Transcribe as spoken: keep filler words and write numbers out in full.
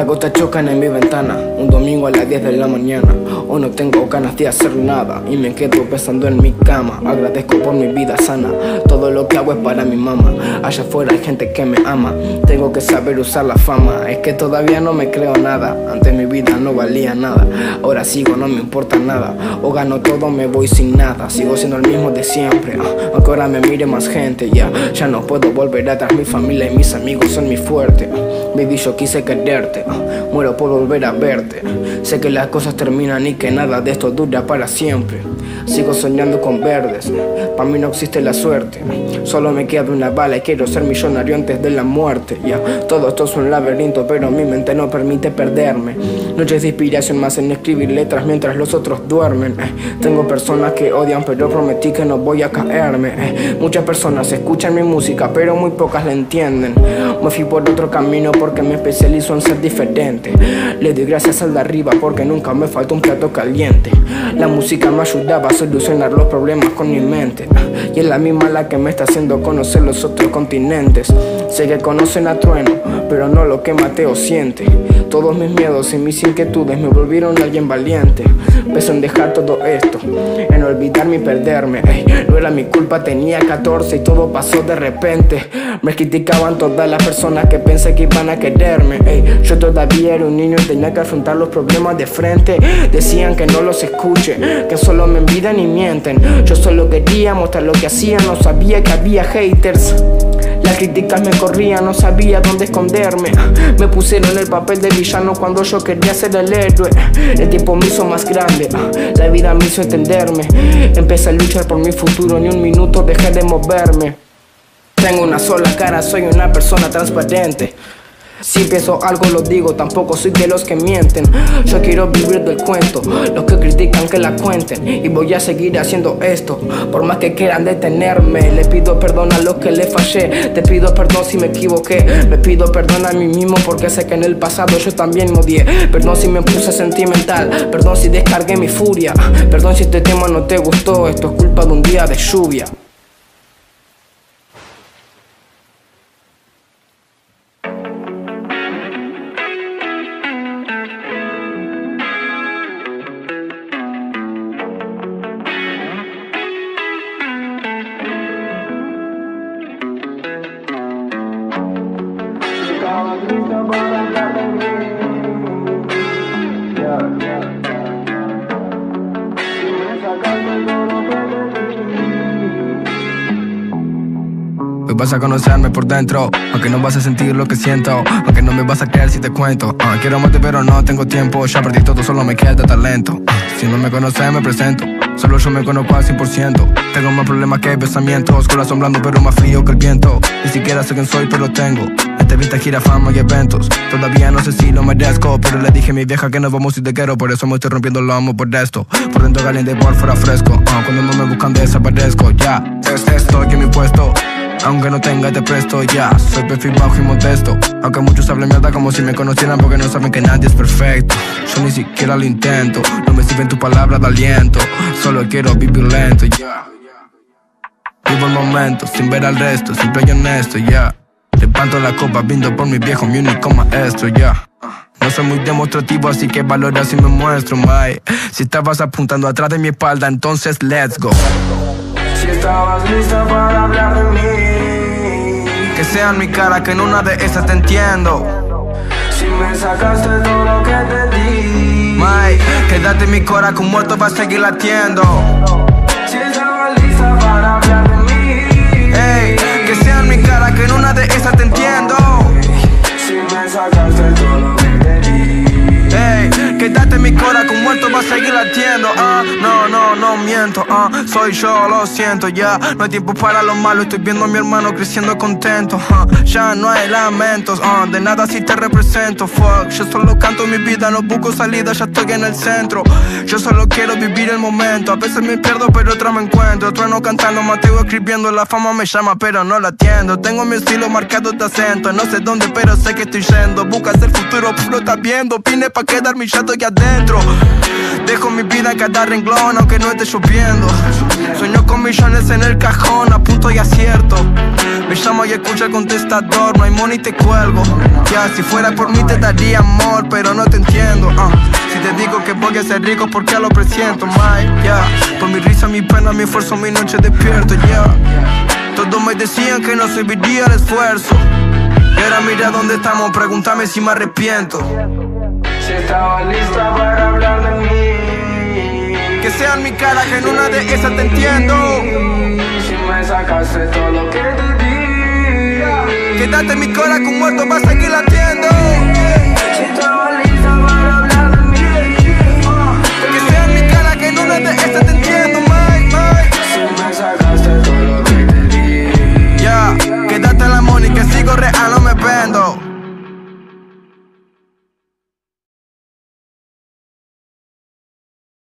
gotas chocan en mi ventana, un domingo a las diez de la mañana. Hoy no tengo ganas de hacer nada y me quedo pensando en mi cama. Agradezco por mi vida sana, todo lo que hago es para mi mamá. Allá afuera hay gente que me ama, tengo que saber usar la fama. Es que todavía no me creo nada, antes mi vida no valía nada. Ahora sigo, no me importa nada, o gano todo me voy sin nada. Sigo siendo el mismo de siempre, uh, aunque ahora me mire más gente. Ya, yeah. Ya no puedo volver atrás, mi familia y mis amigos son mi fuerte. uh, Baby, yo quise quererte, uh, muero por volver a verte. Sé que las cosas terminan y que nada de esto dura para siempre. Sigo soñando con verdes, para mí no existe la suerte. Solo me queda una bala y quiero ser millonario antes de la muerte. Ya, yeah. Todo esto es un laberinto, pero mi mente no permite perderme. Noches de inspiración más en escribir letras mientras los otros duermen. eh. Tengo personas que odian, pero prometí que no voy a caerme. eh. Muchas personas escuchan mi música, pero muy pocas la entienden. Me fui por otro camino porque me especializo en ser diferente. Le doy gracias al de arriba porque nunca me faltó un plato caliente. La música me ayudaba a solucionar los problemas con mi mente, y es la misma la que me está haciendo conocer los otros continentes. Sé que conocen a Trueno, pero no lo que Mateo siente. Todos mis miedos y mis inquietudes me volvieron alguien valiente. Peso en dejar todo esto, en olvidarme y perderme. Ey, no era mi culpa, tenía catorce y todo pasó de repente. Me criticaban todas las personas que pensé que iban a quererme. Ey, yo todavía era un niño y tenía que afrontar los problemas de frente. Decían que no los escuche, que solo me envidian y mienten. Yo solo quería mostrar lo que hacía, no sabía que había haters. Las críticas me corrían, no sabía dónde esconderme. Me pusieron el papel de villano cuando yo quería ser el héroe. El tiempo me hizo más grande, la vida me hizo entenderme. Empecé a luchar por mi futuro, ni un minuto dejé de moverme. Tengo una sola cara, soy una persona transparente. Si pienso algo lo digo, tampoco soy de los que mienten. Yo quiero vivir del cuento, los que critican que la cuenten. Y voy a seguir haciendo esto, por más que quieran detenerme. Le pido perdón a los que le fallé, te pido perdón si me equivoqué. Me pido perdón a mí mismo porque sé que en el pasado yo también me odié. Perdón si me puse sentimental, perdón si descargué mi furia. Perdón si este tema no te gustó, esto es culpa de un día de lluvia. Hoy vas a conocerme por dentro, aunque no vas a sentir lo que siento, aunque no me vas a creer si te cuento. uh, Quiero amarte pero no tengo tiempo, ya perdí todo, solo me queda talento. uh, Si no me conoces me presento, solo yo me conozco al cien por ciento. Tengo más problemas que pensamientos, corazón blando pero más frío que el viento. Ni siquiera sé quién soy pero tengo entrevistas, gira, fama y eventos. Todavía no sé si lo merezco, pero le dije a mi vieja que nos vamos si te quiero. Por eso me estoy rompiendo, lo amo por esto. Por dentro caliente, por fuera fresco. uh, Cuando no me buscan desaparezco, ya yeah. es, Estoy en mi puesto, aunque no tenga te presto, ya yeah. Soy perfil bajo y modesto, aunque muchos hablen mierda como si me conocieran, porque no saben que nadie es perfecto. Yo ni siquiera lo intento, no me sirven tus palabras de aliento. Solo quiero vivir lento, ya yeah. Vivo el momento, sin ver al resto, siempre y honesto, ya yeah. Levanto la copa, brindo por mi viejo, mi único maestro, ya yeah. No soy muy demostrativo, así que valora si me muestro, my. Si estabas apuntando atrás de mi espalda, entonces let's go. Si estabas lista para hablar de mí, que sea en mi cara, que en una de esas te entiendo. Si me sacaste todo lo que te di, my, quédate en mi cora, que un muerto va a seguir latiendo. Si estabas lista para hablar de mí, hey, que sea en mi cara, que en una de esas te entiendo. Si me sacaste todo lo que te di, hey, quédate en mi cora, que un muerto va a seguir latiendo. uh, No, no, no miento, uh, soy yo, lo siento, ya yeah. No hay tiempo para lo malo, estoy viendo a mi hermano creciendo contento. uh, Ya no hay lamentos, uh, de nada si te represento. Fuck, yo solo canto mi vida, no busco salida, ya estoy en el centro. Yo solo quiero vivir el momento, a veces me pierdo pero otra me encuentro. Trueno cantando, Mateo escribiendo, la fama me llama pero no la atiendo. Tengo mi estilo marcado de acento, no sé dónde pero sé que estoy yendo. Buscas el futuro lo puro estás viendo. Vine pa' quedarme y ya estoy adentro. Dejo mi vida en cada renglón aunque no esté lloviendo. Sueño con millones en el cajón, a punto y acierto. Me llamo y escucha el contestador, no hay money te cuelgo. Ya, si fuera por mí te daría amor, pero no te entiendo. uh. Si te digo que voy a ser rico porque lo presiento, my, yeah. Por mi risa, mi pena, mi esfuerzo, mi noche despierto, yeah. Todos me decían que no serviría el esfuerzo. Y ahora mira dónde estamos, pregúntame si me arrepiento. Si estaba lista para hablar de mí, que sea en mi cara, que en una de esas te entiendo. Si me sacaste todo lo que te di, quédate en mi cora que un muerto va a seguir latiendo. si estaba lista para hablar de mí, que sea en mi cara, que en una de esas te entiendo.